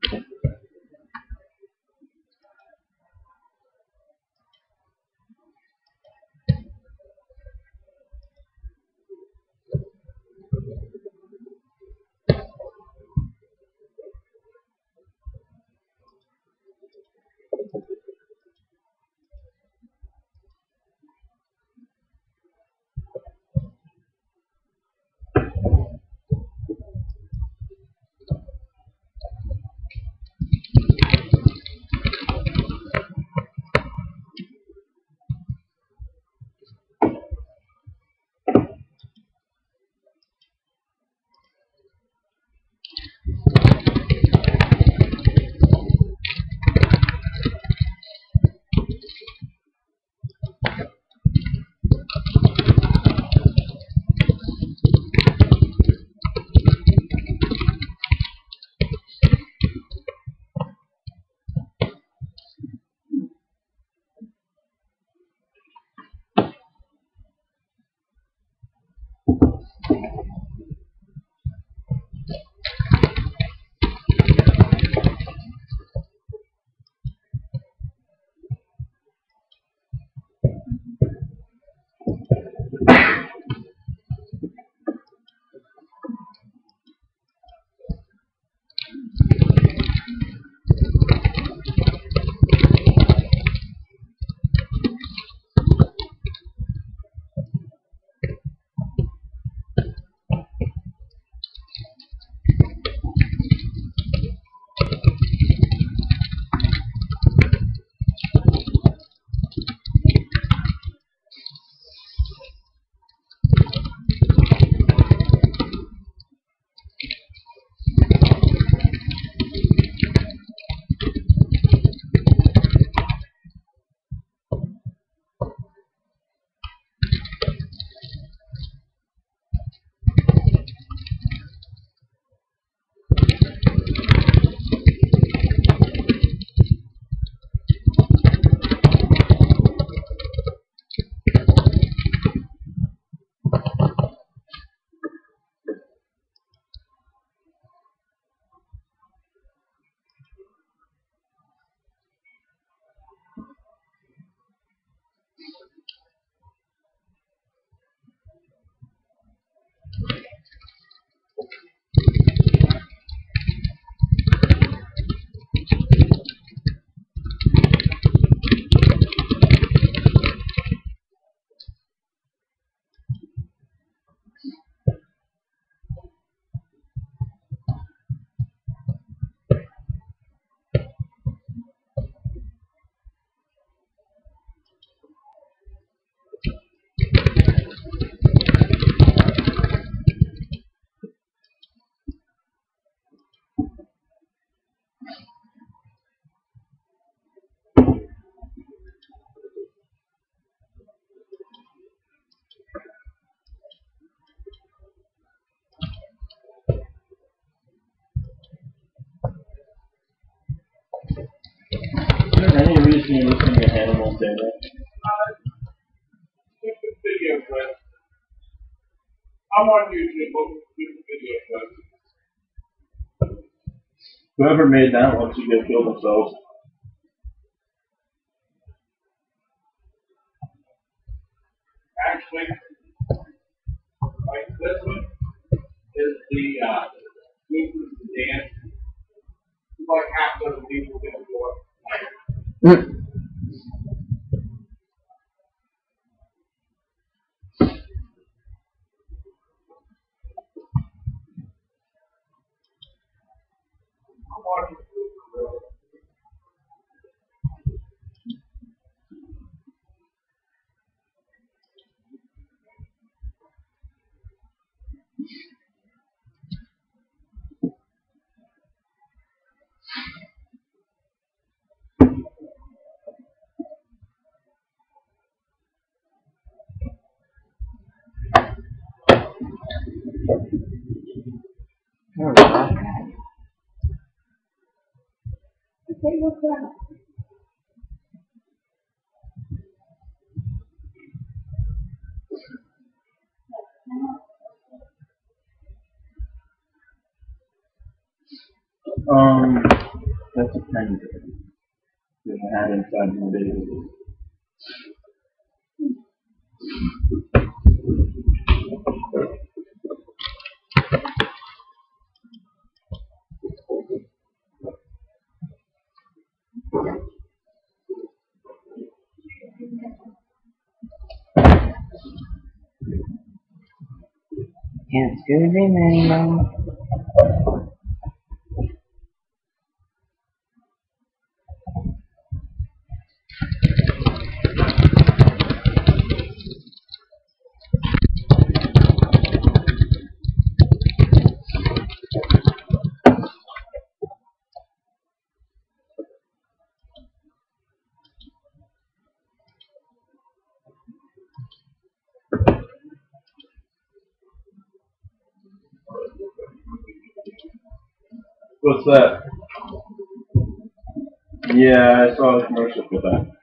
Any reason you're listening to animals say that? Just a video clip. I'm on YouTube, but just a video clip. Whoever made that wants to go kill themselves. Actually, like this one is the movement of the dance. It's like half dozen people get a floor. I'm watching it. Okay, what's that? That's a penny. That I had inside my baby. Can't squeeze him anymore. What's that? Yeah, I saw the commercial for that.